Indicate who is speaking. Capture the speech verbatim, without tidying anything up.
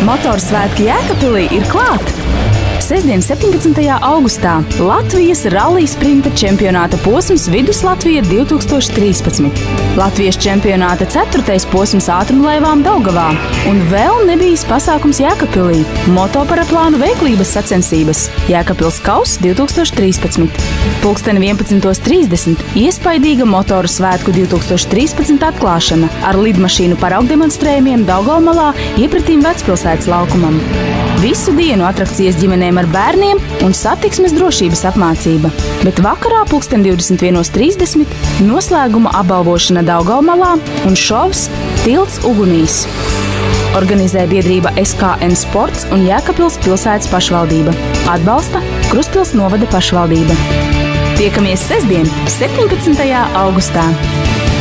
Speaker 1: Motorsvētki Jēkabpilī ir klāt! Sestdien, septiņpadsmitajā augustā Latvijas rallija sprinta čempionāta posms Viduslatvija divi tūkstoši trīspadsmit. Latvijas čempionāta ceturtais posms ātrumlaivām Daugavā. Un vēl nebijis pasākums Jēkabpilī – motoparaplānu veiklības sacensības Jēkabpils kauss divi tūkstoši trīspadsmit. Pulksteni vienpadsmitos trīsdesmit iespaidīga motoru svētku divi tūkstoši trīspadsmit atklāšana ar lidmašīnu paraugdemonstrējumiem Daugavmalā iepratīm Vecpilsētas laukumam. Visu dienu atrakcijas ģimenēm ar bērniem un satiksmes drošības apmācība. Bet vakarā pulksten divdesmit vienos trīsdesmit noslēguma apbalvošana Daugavmalā un šovs Tilts ugunīs. Organizē biedrība S K N Sports un Jēkabpils pilsētas pašvaldība. Atbalsta Kruspils novada pašvaldība. Tiekamies sestdien, septiņpadsmitajā augustā.